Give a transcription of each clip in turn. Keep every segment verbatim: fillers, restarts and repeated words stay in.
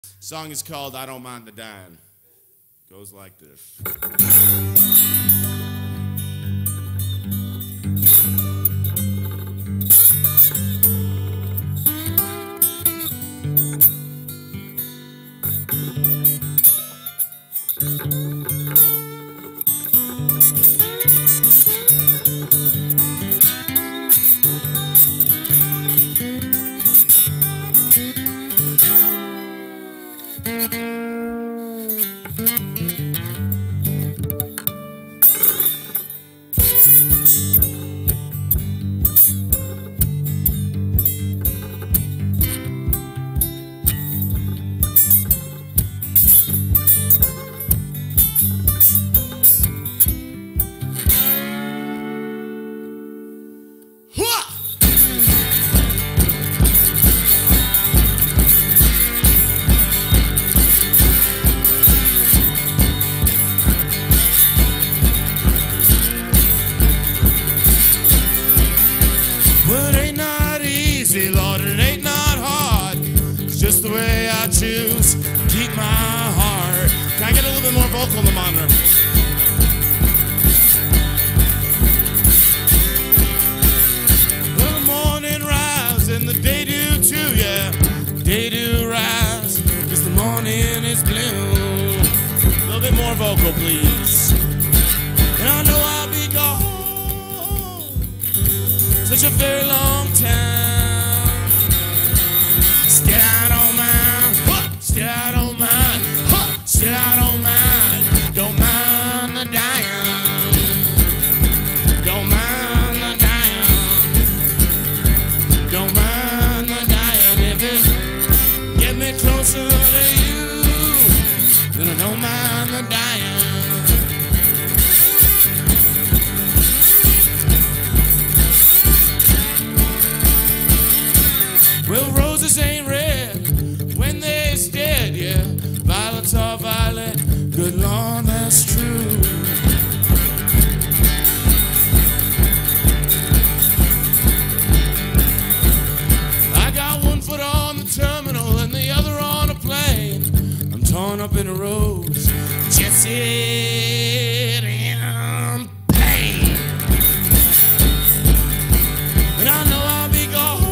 Song is called I Don't Mind the Dying. Goes like this. Well, it ain't not easy, Lord, it ain't not hard. It's just the way I choose to keep my heart. Can I get a little bit more vocal on the monitor? Well, the morning rise and the day do too, yeah. Day do rise, cause the morning is blue. A little bit more vocal, please. And I know I'll be gone such a very long time. Still I don't mind, huh, still I don't mind, huh, still I don't mind. Don't mind the dying, don't mind the dying, don't mind the dying. If it get me closer to you, then I don't mind the dying. Well, roses ain't red when they're dead, yeah. Violets are violet, good Lord, that's true. I got one foot on the terminal and the other on a plane. I'm torn up in a rose, just sit in pain. And I know I'll be gone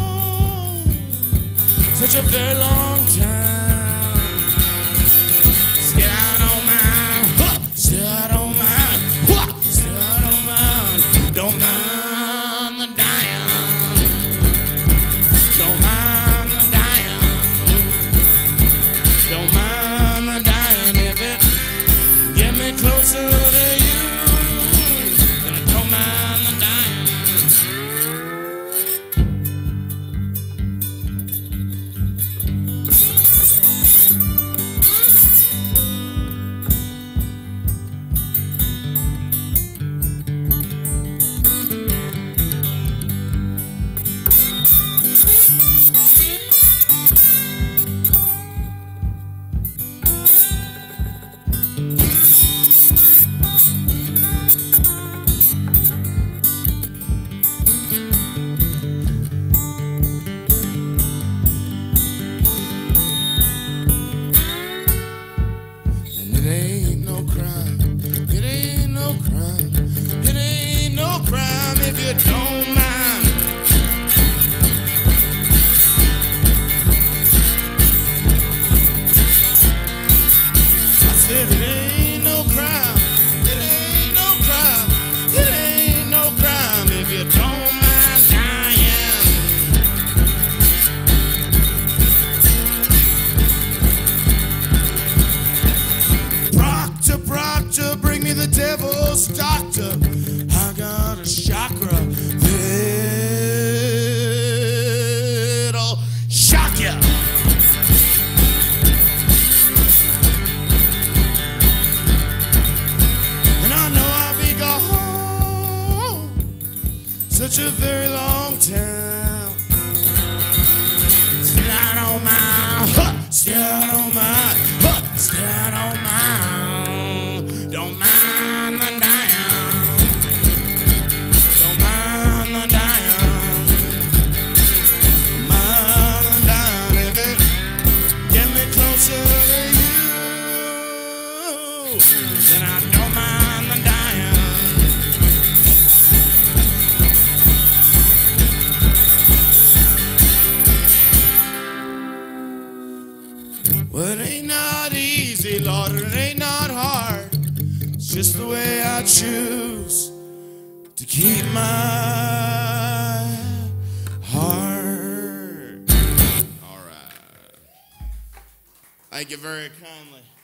such a very long time. Still I don't mind, huh, still I don't mind, huh, still I don't mind. Don't mind the dying, don't mind the dying, don't mind the dying. If it get me closer to you, then I don't mind the dying. Devil's doctor, I got a chakra that'll shock ya. And I know I'll be gone such a very long time. Still I don't mind, huh, still I don't mind, huh, still I don't mind, don't mind. Get me close. just the way I choose to keep my heart. All right. Thank you very kindly.